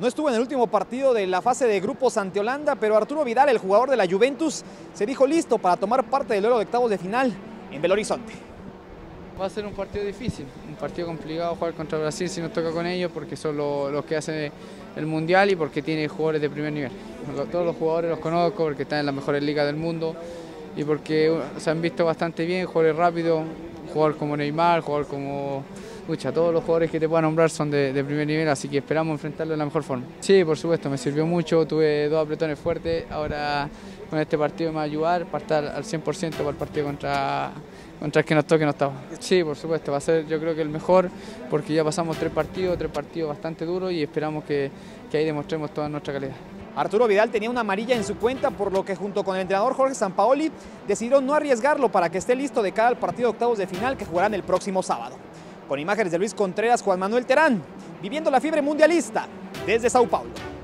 No estuvo en el último partido de la fase de grupos ante Holanda, pero Arturo Vidal, el jugador de la Juventus, se dijo listo para tomar parte del duelo de octavos de final en Belo Horizonte. Va a ser un partido difícil, un partido complicado jugar contra Brasil si nos toca con ellos, porque son los que hacen el Mundial y porque tiene jugadores de primer nivel. Todos los jugadores los conozco porque están en las mejores ligas del mundo y porque se han visto bastante bien, jugadores rápidos, jugador como Neymar, jugador como... todos los jugadores que te pueda nombrar son de primer nivel, así que esperamos enfrentarlo de la mejor forma. Sí, por supuesto, me sirvió mucho, tuve 2 apretones fuertes, ahora con este partido me va a ayudar para estar al 100% para el partido contra el que nos toque en octavos. Sí, por supuesto, va a ser yo creo que el mejor, porque ya pasamos 3 partidos bastante duros y esperamos que ahí demostremos toda nuestra calidad. Arturo Vidal tenía una amarilla en su cuenta, por lo que junto con el entrenador Jorge Sampaoli decidió no arriesgarlo para que esté listo de cara al partido de octavos de final que jugarán el próximo sábado. Con imágenes de Luis Contreras, Juan Manuel Terán, viviendo la fiebre mundialista desde Sao Paulo.